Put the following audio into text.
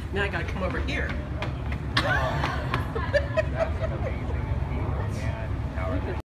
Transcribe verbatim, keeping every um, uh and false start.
Now I gotta come over here. That's an amazing achievement, man. How are they?